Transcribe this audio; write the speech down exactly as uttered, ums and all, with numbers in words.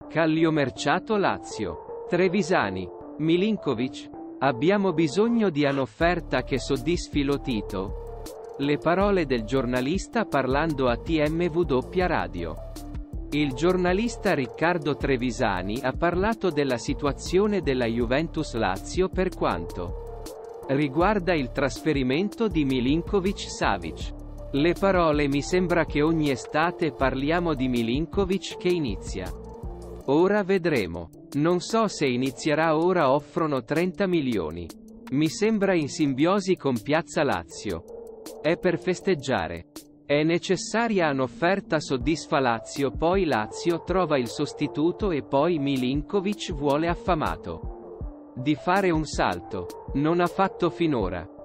Calciomercato Lazio. Trevisani. Milinkovic? Abbiamo bisogno di un'offerta che soddisfi lo Tito? Le parole del giornalista parlando a T M W Radio. Il giornalista Riccardo Trevisani ha parlato della situazione della Juventus Lazio per quanto riguarda il trasferimento di Milinkovic-Savic. Le parole: mi sembra che ogni estate parliamo di Milinkovic che inizia. Ora vedremo. Non so se inizierà ora, offrono trenta milioni. Mi sembra in simbiosi con Piazza Lazio. È per festeggiare. È necessaria un'offerta, soddisfa Lazio, poi Lazio trova il sostituto e poi Milinkovic vuole affamato di fare un salto. Non ha fatto finora.